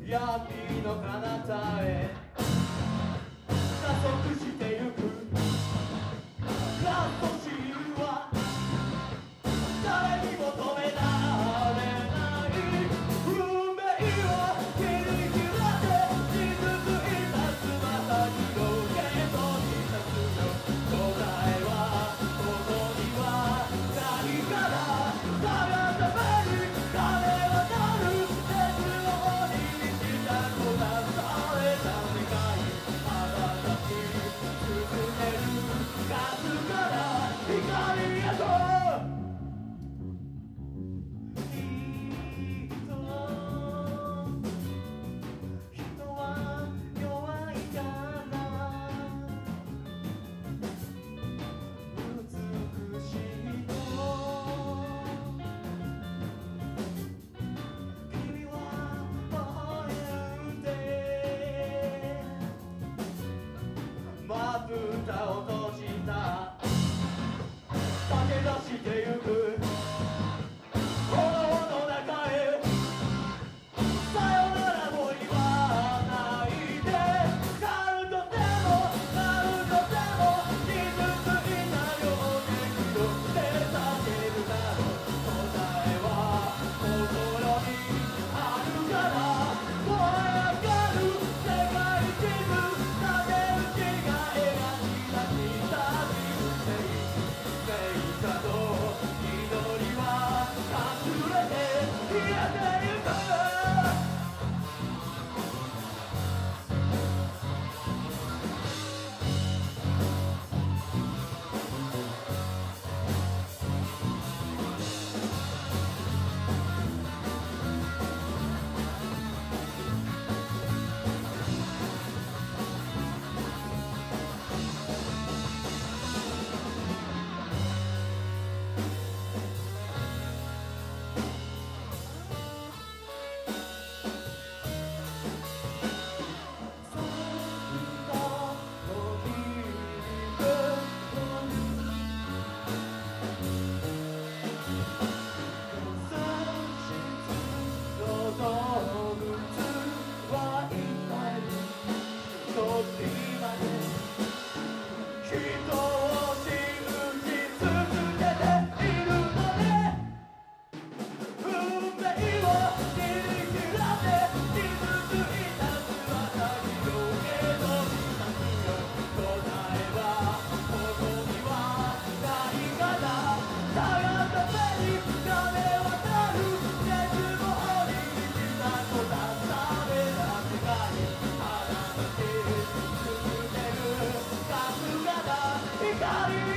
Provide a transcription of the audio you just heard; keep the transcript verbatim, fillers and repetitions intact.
闇の彼方へ加速してゆくラストシーンは誰にも止められない運命を切り開け傷ついた翼広げとした強答えはここには何から探せばいい金はなる熱を鬼にしたこだされた世界あなたに進める数から光へとまぶたを閉じた駆け出してゆく炎の中へさよならも言わないで何度でも何度でも傷ついたようで拾ってさせるだろう答えは心にあるから燃え上がる世界地図竹内が光